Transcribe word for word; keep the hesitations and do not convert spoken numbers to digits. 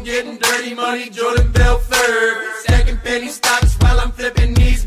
getting dirty money, Jordan Belfort. Stacking penny stocks while I'm flipping these